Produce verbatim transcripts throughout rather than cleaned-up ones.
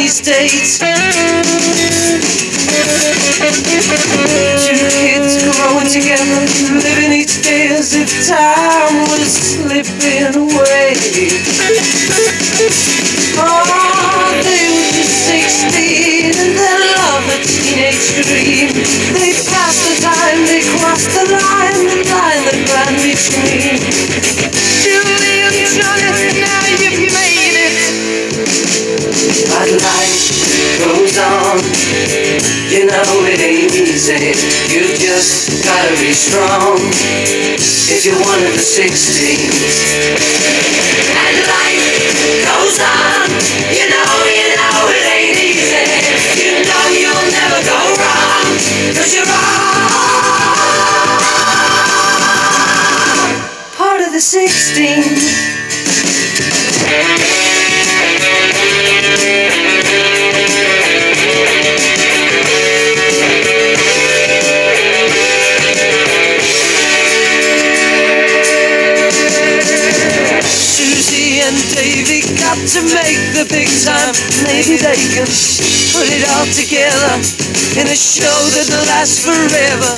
these days. Two kids growing together, living each day as if time was slipping away. Oh, they were just sixteen and they loved a teenage dream. They passed the time, they crossed the line, the line that ran between Julie and Johnny. Now you've made it. But life goes on, you know it ain't easy. You just gotta be strong if you're one of the sixteens. And life goes on, you know, you know it ain't easy. You know you'll never go wrong, cause you're all part of the sixteens. Davey got to make the big time. Maybe they can put it all together in a show that'll last forever.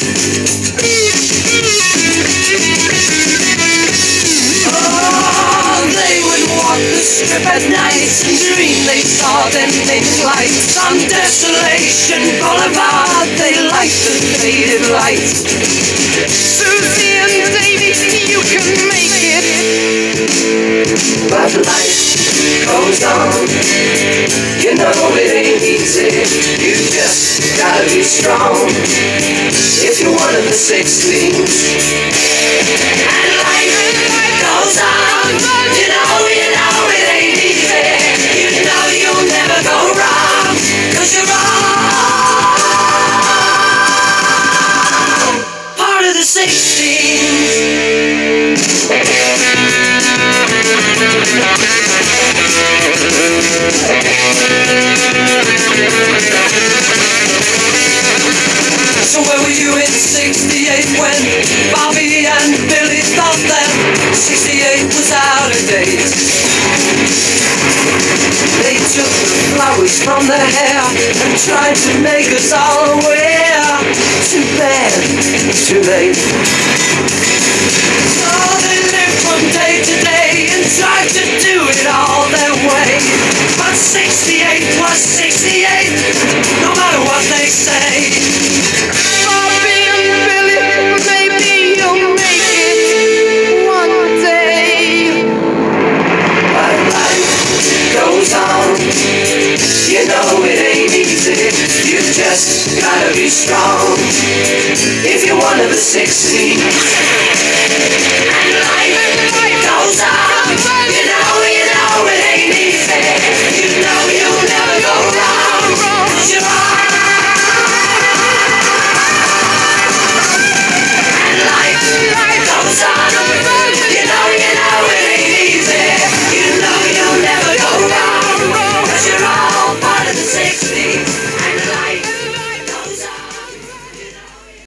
Oh, they would walk the strip at night and dream they saw their names lights on Desolation Boulevard. They liked the faded lights. Susie and Davey, you can make it. But life goes on, you know it ain't easy. You just gotta be strong if you're one of the sixteens. And life goes on, you know, you know it ain't easy. You know you'll never go wrong, cause you're all part of the sixteens. So where were you in sixty-eight when Bobby and Billy thought that sixty-eight was out of date? They took the flowers from their hair and tried to make us all aware. Too bad, too late. So they lived from day to day and tried to do it all their way. But sixty-eight was sixty-eight, no matter what they say. Bobby and Billy, maybe you'll make it one day. But life goes on, you know it ain't easy. You just gotta be strong if you're one of the sixteen.